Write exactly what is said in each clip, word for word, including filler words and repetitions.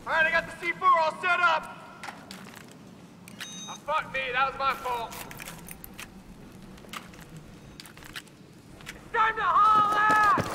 Alright, I got the C four all set up! Oh, fuck me, that was my fault. It's time to haul ass!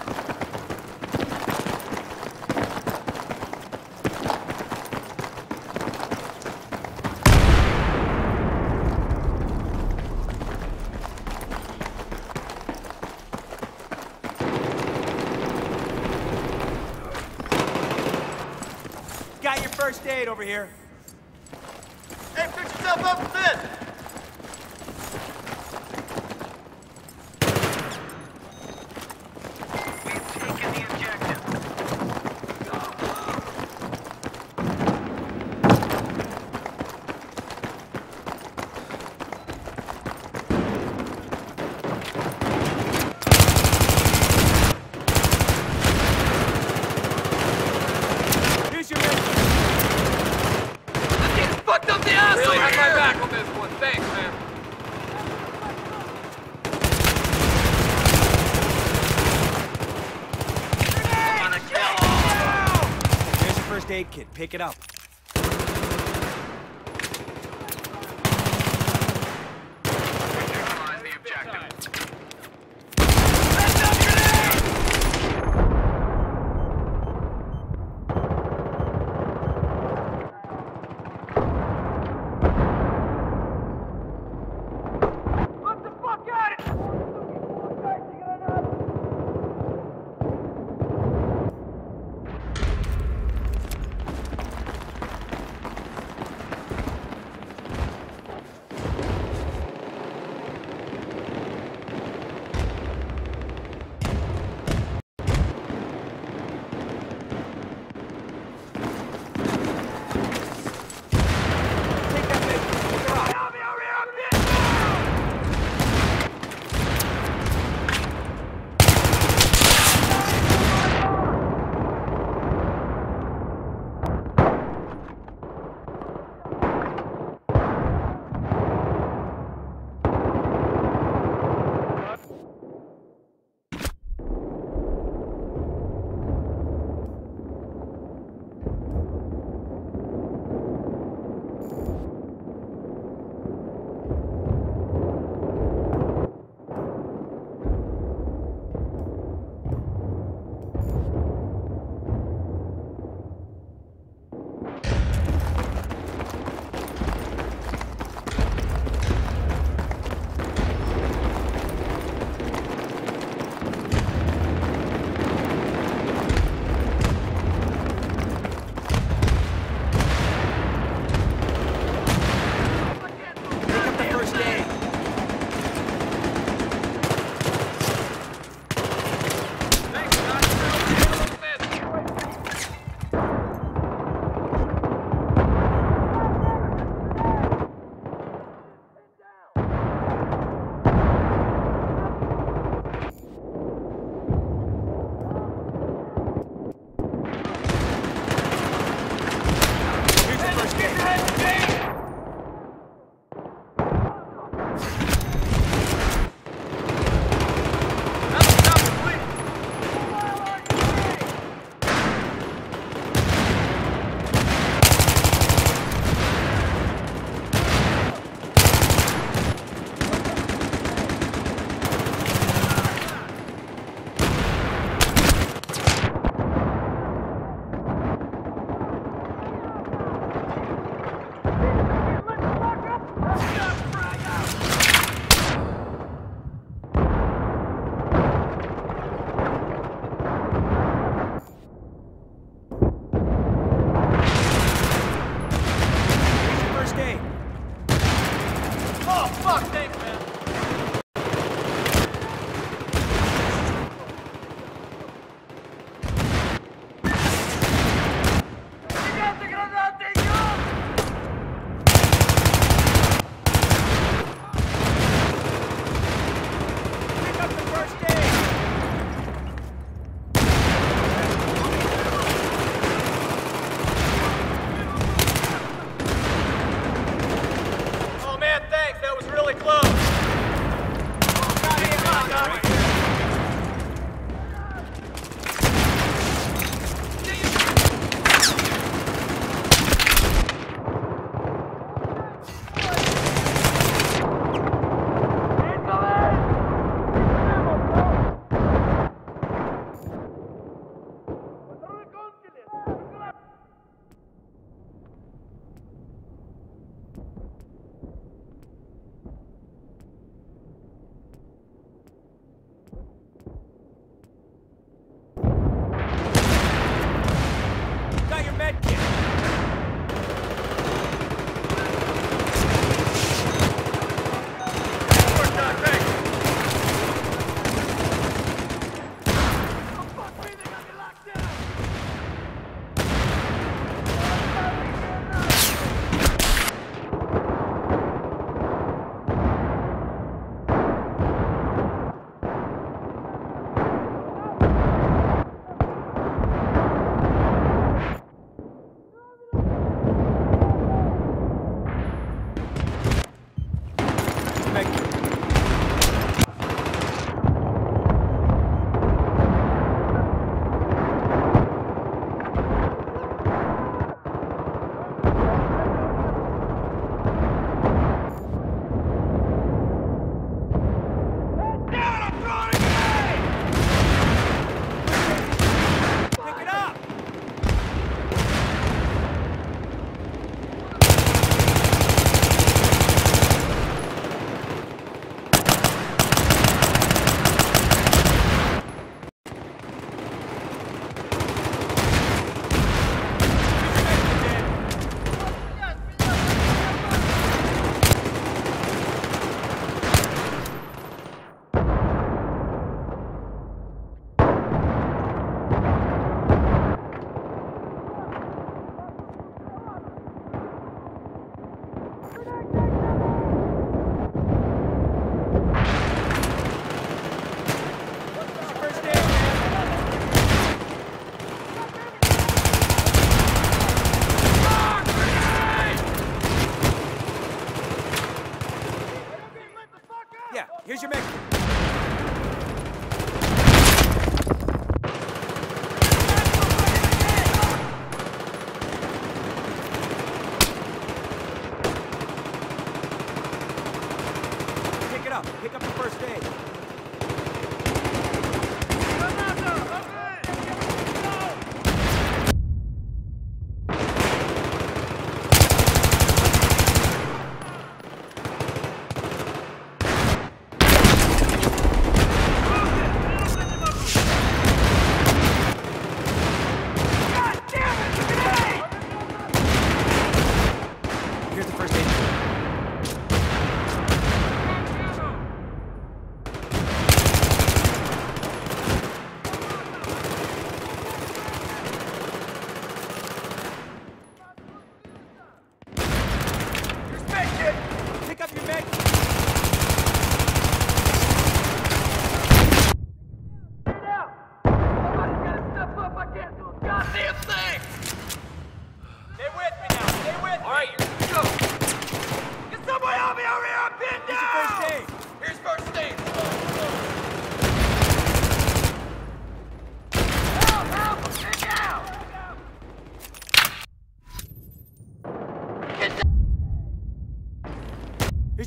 Got your first aid over here. Hey, fix yourself up a bit! We've taken the objective. Here's your mission. Fucked up the ass really have my back on this one. Thanks, man. I'm gonna kill him! Here's your first aid kit. Pick it up. Neutralize the objective. Let the fuck out of here!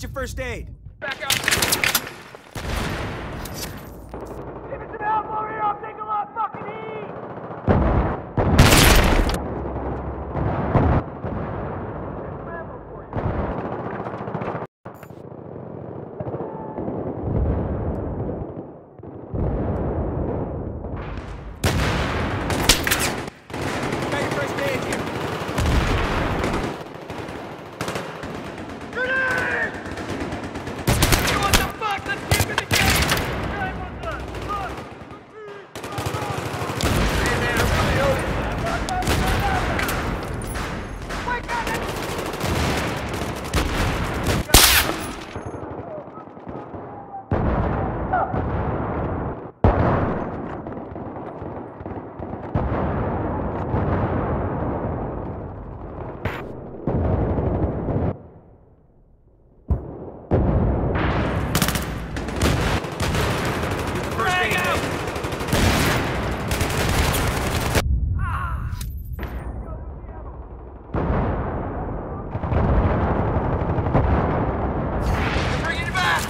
Here's your first aid. Back up. Give me some help over here. I'll take a lot of fucking heat. Got your first aid here. Grenade! What the fuck? Let's keep in the game! Drive on us! Look! Hey man, I'm really over. Wake up! First aid Bang kit. out! They're bringing you back!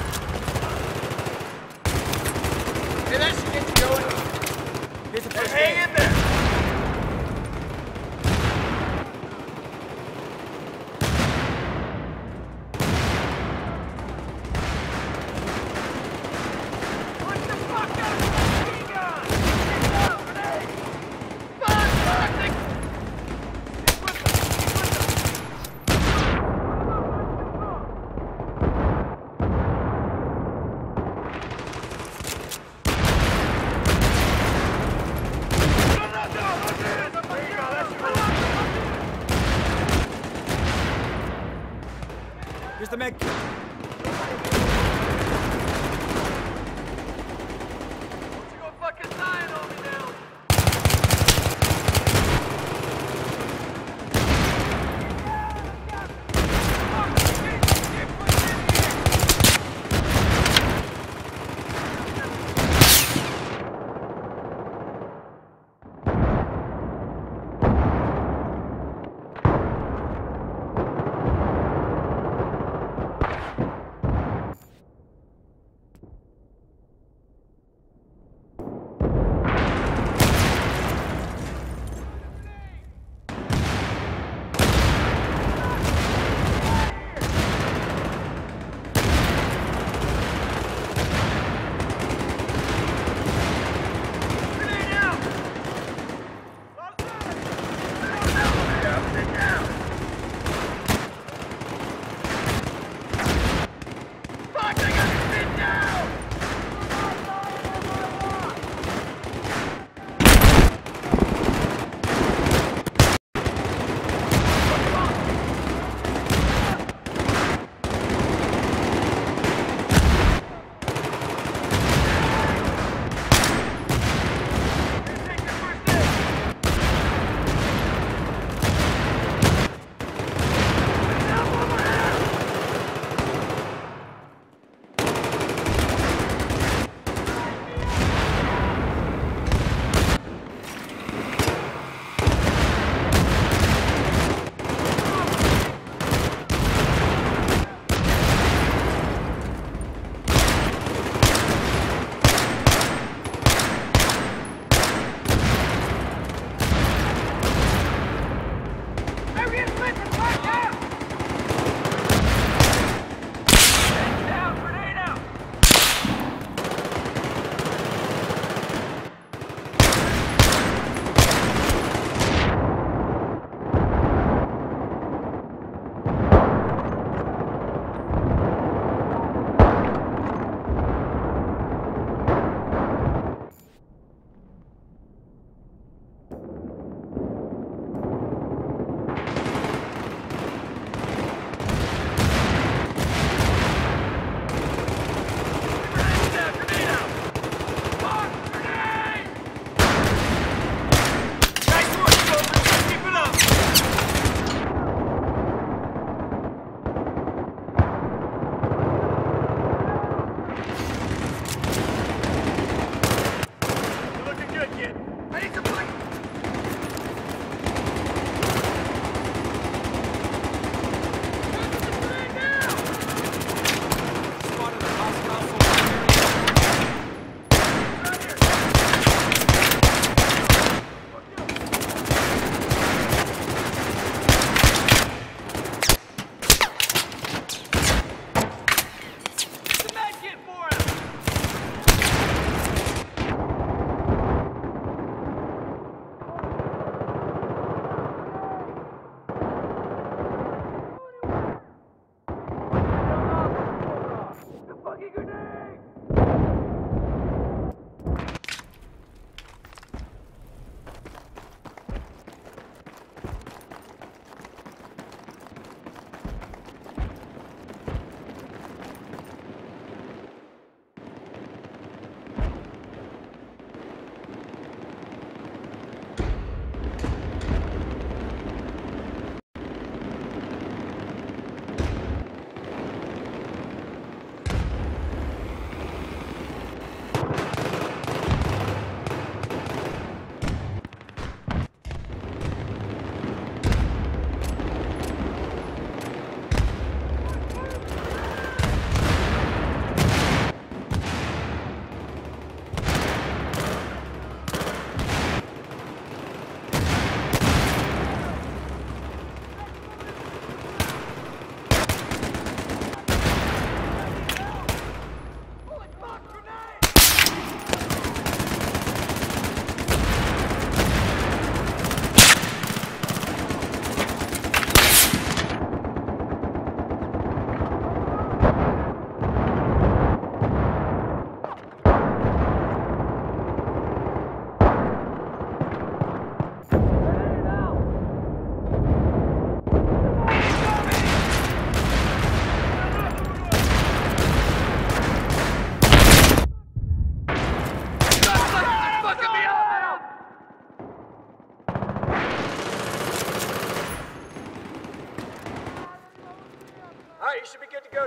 Hey, that should get you going. Here's the Hey, first hang aid. in there! What the fuck out of the machine gun? Get down, grenade! Fuck, fuck, they... He's with them, he's with them. No, no, no, look at it! There you go, that's your Here's the med kit. Don't you go fucking dying on me now!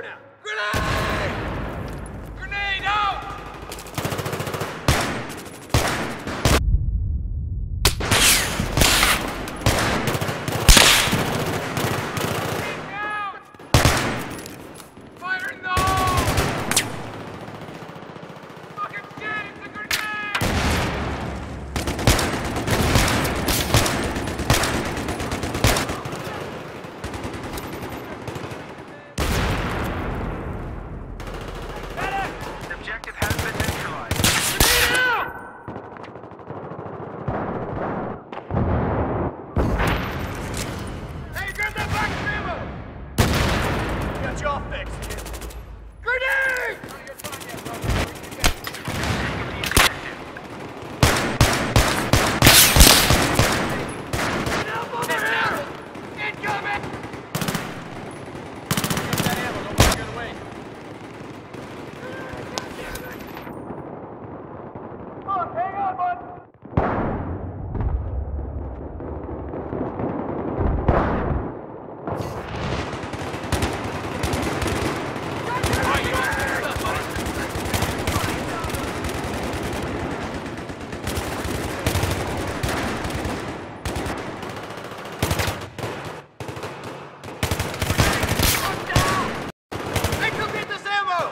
now. Grenade! Grenade out! Fire in the hole! Fucking shit, it's a grenade! The objective has been neutralized. Grenade out! Hey, grab that box of ammo! Got you all fixed, kid. Grenade! Help over here! Incoming! Get that ammo, don't walk the other way. Fuck, hang on, bud! Hey, come get this ammo!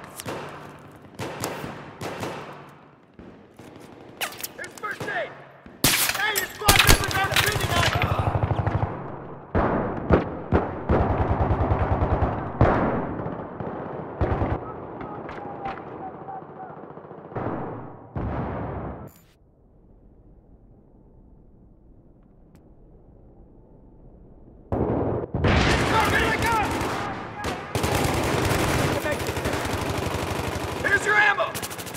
Here's first aid! Hey, your squad members are defending us! Go, here they come! Here's your ammo!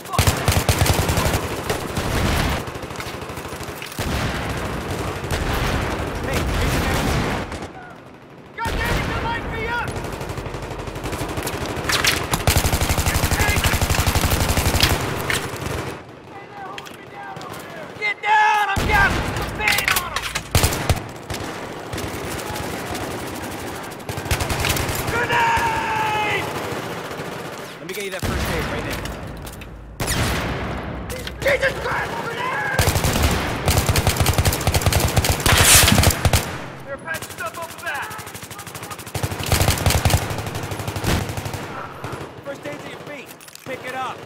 Hey, here's your ammo. God damn it, they're lighting me up! Hey! Hey, they're holding me down over there! Get down! I'm gasping some pain on them! Grenade! Let me get you that first aid right now. Jesus Christ! Grenade! They're patching stuff up the back! First aid's at your feet. Pick it up.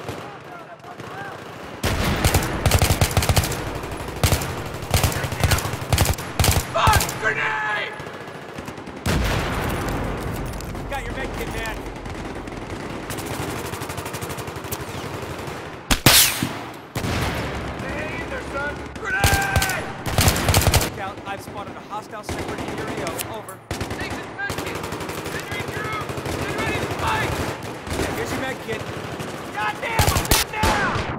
Fuck! Grenade! Got your med kit, man. Stay in there, son! Grenade! Scout, I've spotted a hostile sniper in your A O. Over. Take this med kit! Then regroup! Get ready to fight! Yeah, here's your med kit. God damn, I'm pinned down!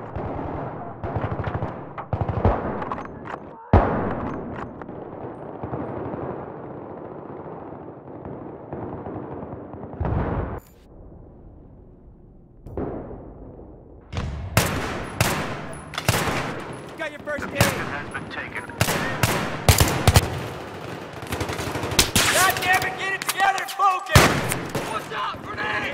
Got your first The aid. objective has been taken. God damn it, get it together and focus! What's up, grenade?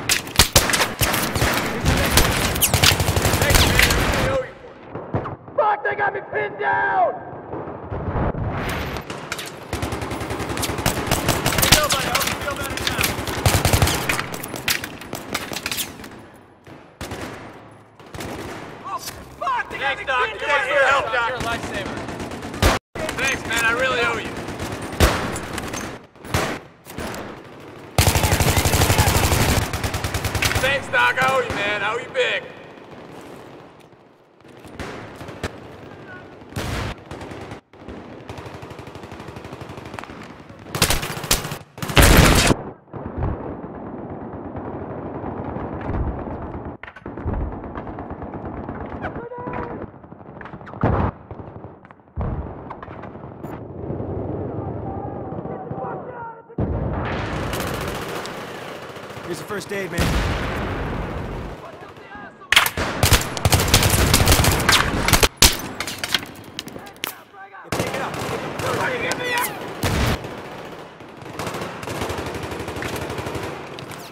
Thanks, man, I really owe you for it. Fuck, they got me pinned down! Feel better, I hope you feel better now. Oh, fuck, they got me pinned down! Thanks for your help, Doc. You're a lifesaver. Thanks, man, I really owe you. Thanks, Doc. I owe you, man. I owe you big. Here's the first aid, man. Yeah, pick it up. First aid.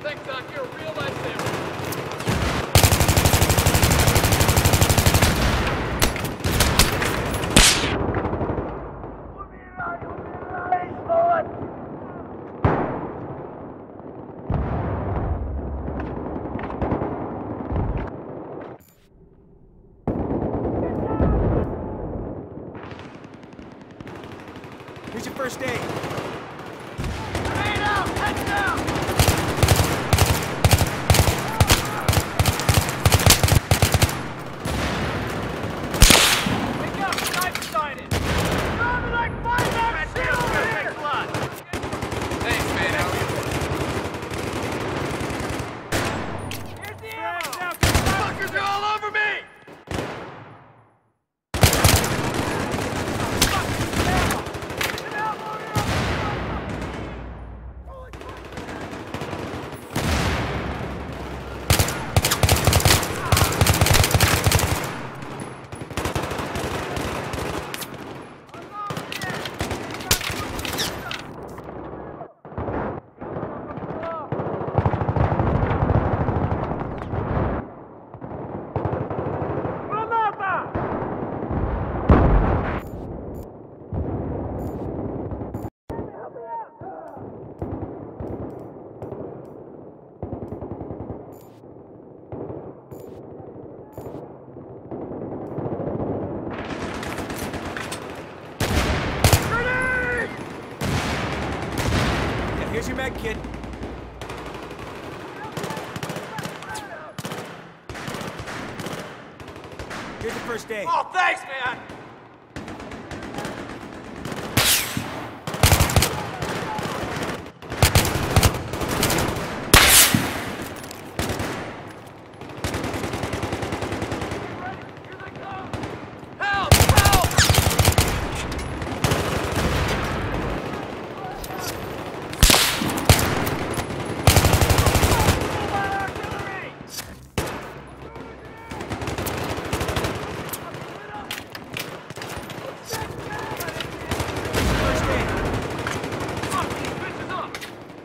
Thanks, Doc. You're a real lifesaver. Here's your first aid. Grenade out! Head down! Wake up! Knife sighted! Driving like five out shield here! Thanks a lot! Thanks, man. How are you? Here's the ammo! Fuckers are all over me! Here's your med kit. Here's the first aid. Oh, thanks, man! Help! Help! First aid. Fuck these bitches up!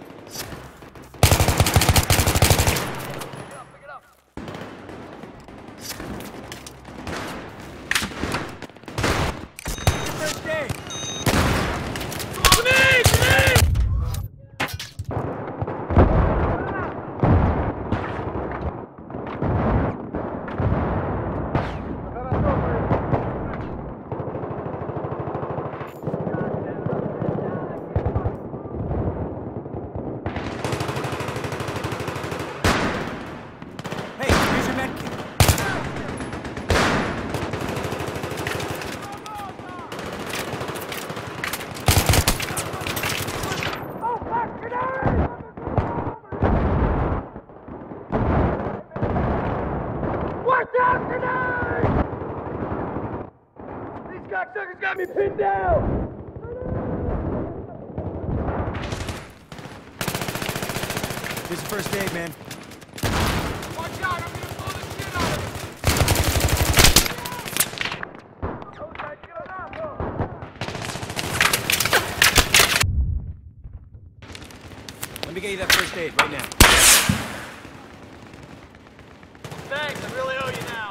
Pick it up, pick it up. First aid. Grenade! Grenade! Hey, here's your med kit. Oh, fuck! Grenade! Watch out! Grenade! These cocksuckers got me pinned down! Here's your first aid, man. Watch out! I'm gonna blow the shit out of Let me get you that first aid right now. Thanks, I really owe you now.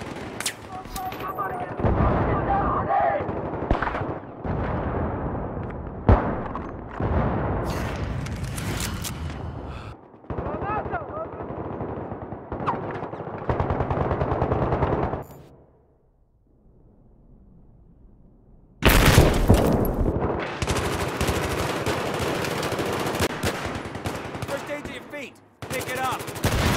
First aid to your feet. Pick it up.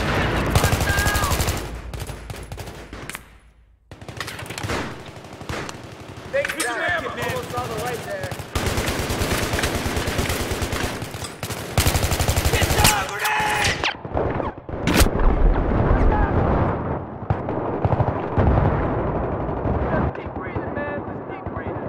Thanks, Here's your med kit, man. Almost on the right there. Just keep breathing, man. Just keep breathing.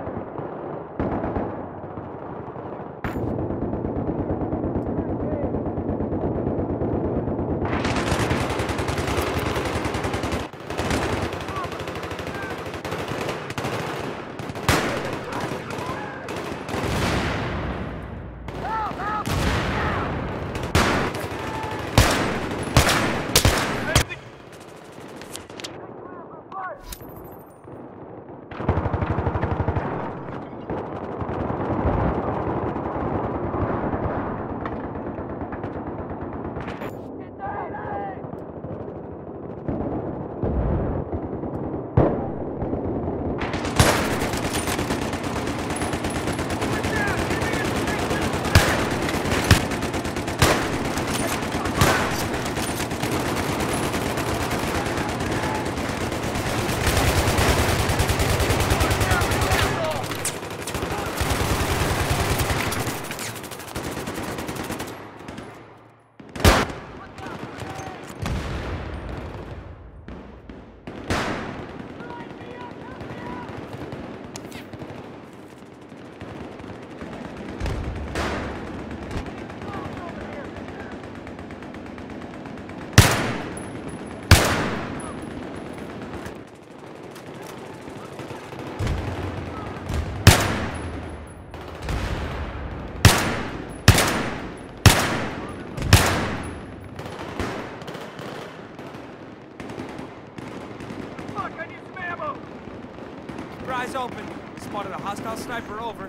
Eyes open. We spotted a hostile sniper over.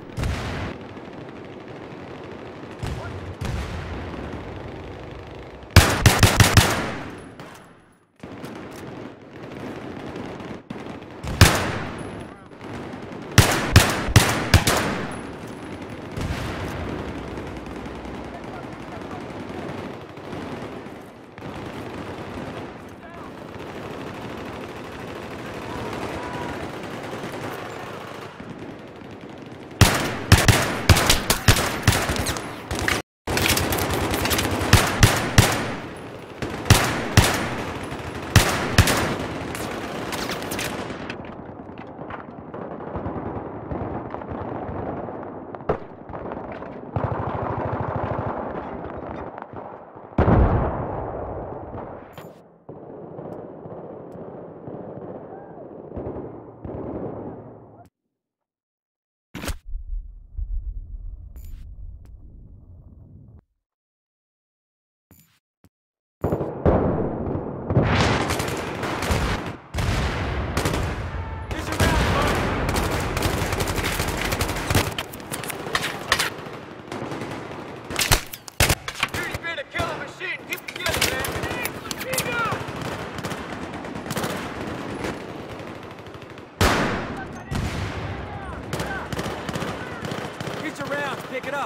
Pick it up.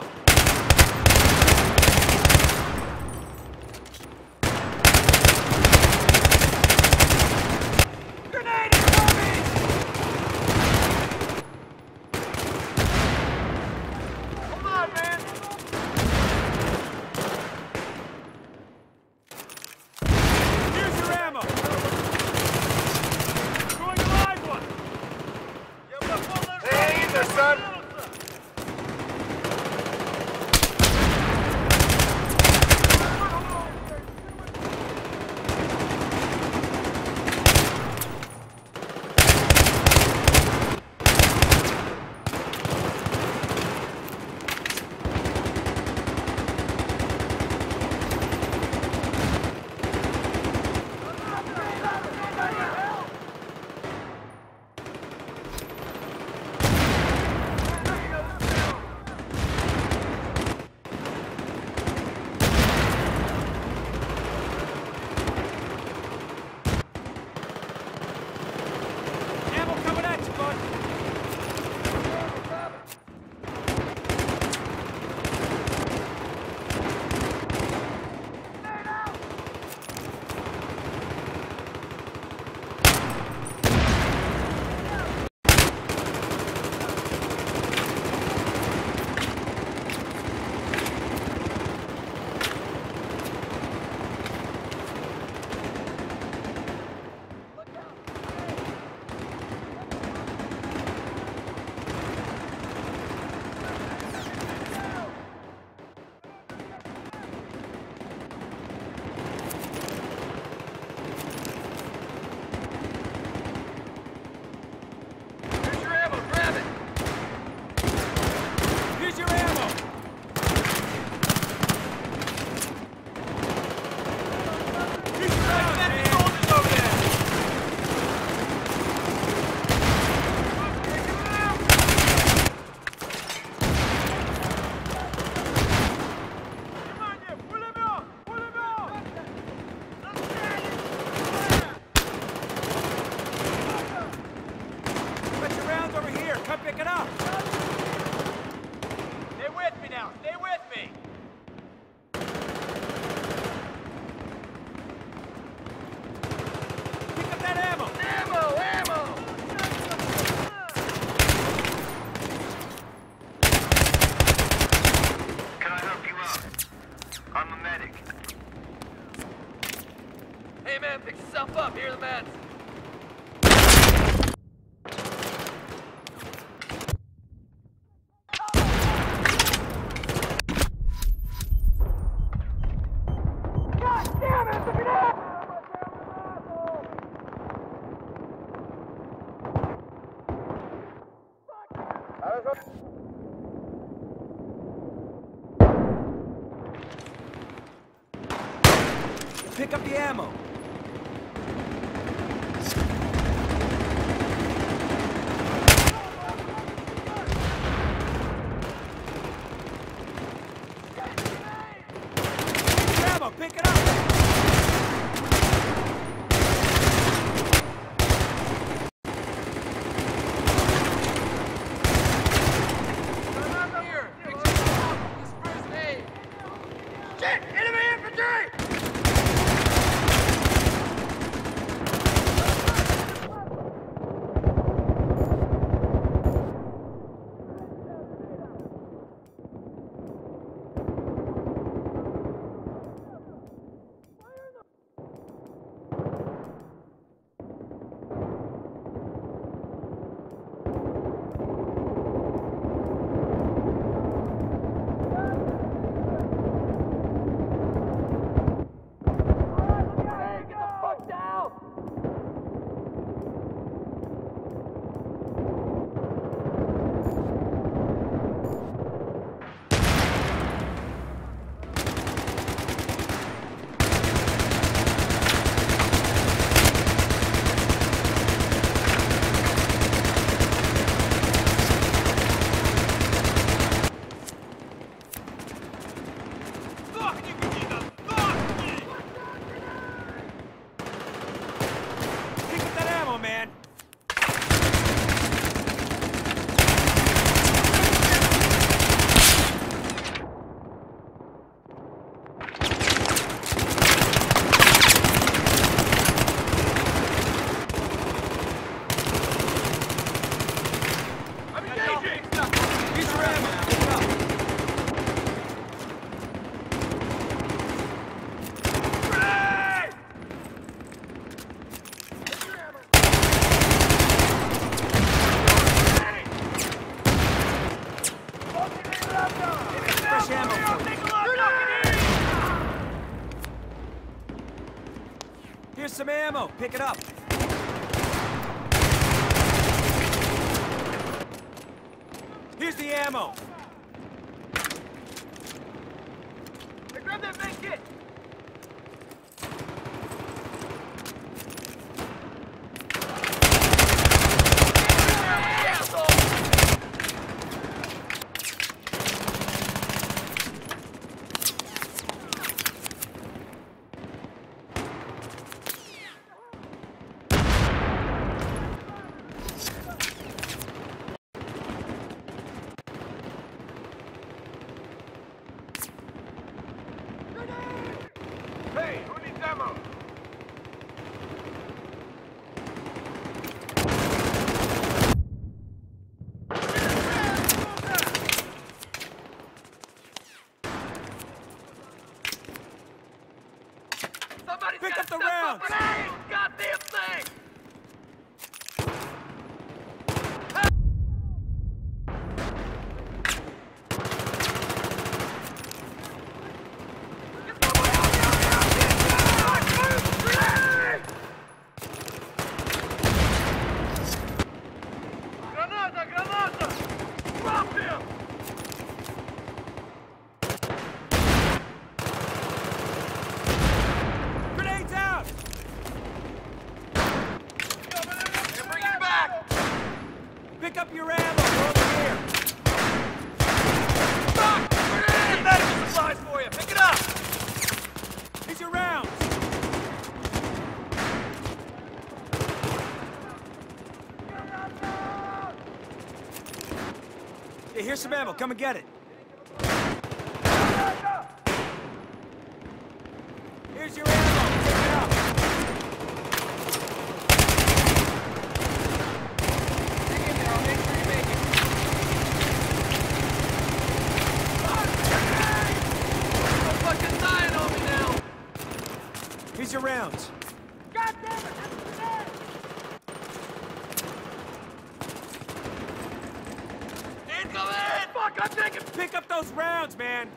Grenade incoming! Hold on, man. Here's your ammo. Going to live one. Hey, hang in there, son. Pick it up! Stay with me now! Stay with me! Pick up that ammo! Ammo! Ammo! Can I help you out? I'm a medic. Hey man, fix yourself up. Here are the meds. Pick up the ammo. Here's some ammo. Pick it up. Here's the ammo. Hey, grab that med kit. Hey, who needs ammo? Somebody's Pick gotta up the step rounds. Grenade! Goddamn thing! Granada! Granada! Drop him! Grenades out! They're bringing it back! Pick up your ammo. We're over here. Fuck! Grenade! Medical supplies for you! Pick it up! Here's your rounds. Yeah, here's some ammo. Come and get it. Here's your ammo. Pick it up. Hang in there, I'll make sure you make it. You're fucking dying on me now! Here's your rounds. God damn it! That's the grenade! Incoming! Fuck, I'm taking... Pick up those rounds, man.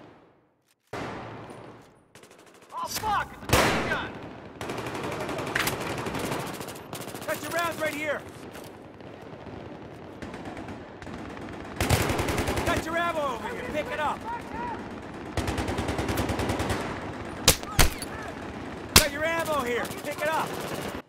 Oh, fuck! It's a machine gun! Got your rounds right here. Got your ammo over here. Pick it up. Got your ammo here. Pick it up.